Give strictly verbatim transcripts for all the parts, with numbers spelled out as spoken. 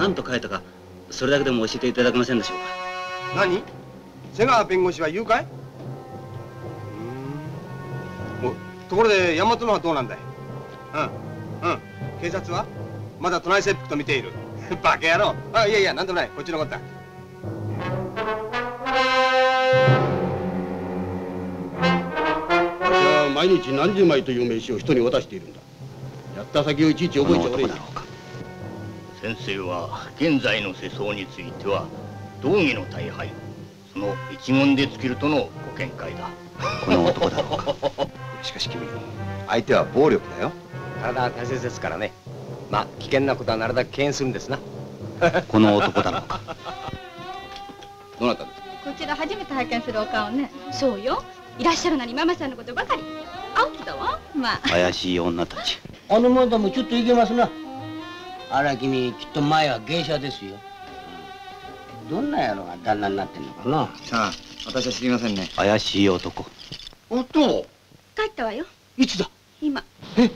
何と書いたか、それだけでも教えていただけませんでしょうか。 何？瀬川弁護士は誘拐？うん。お、ところで大和のはどうなんだい？うんうん。警察はまだ都内切腹と見ている。バカ野郎。あ、いやいや、なんでもない。こっちのことだ。 私は毎日何十枚という名刺を人に渡しているんだ。やった先をいちいち覚えちゃおれんよ。 先生は現在の世相については道義の大敗、その一言で尽きるとのご見解だ。 この男だろうか。 しかし君、相手は暴力だよ。体は大切ですからね。まあ危険なことはなるだけ敬遠するんですな。 この男だろうか。 どなたですか？ こちら初めて拝見するお顔ね。そうよ。いらっしゃるのにママさんのことばかり。青木だわ。まあ。 怪しい女たち。 あのまだもちょっといけますな。あら君、きっと前は芸者ですよ。どんな野郎が旦那になってんのかな。 さあ、私は知りませんね。 怪しい男。 おっと。 帰ったわよ。 いつだ？ 今。 え？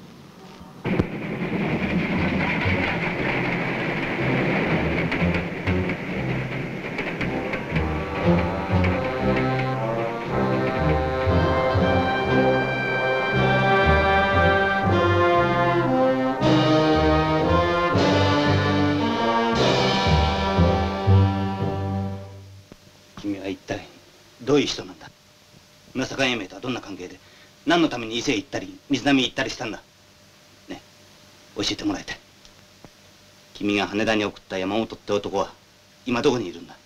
君は一体どういう人なんだ。村坂英明とはどんな関係で、何のために伊勢へ行ったり水波へ行ったりしたんだ。ね、教えてもらいたい。君が羽田に送った山本って男は今どこにいるんだ。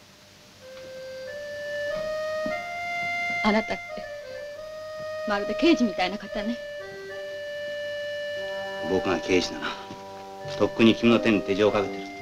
あなたってまるで刑事みたいな方ね。 僕が刑事ならとっくに君の手に手錠をかけてる。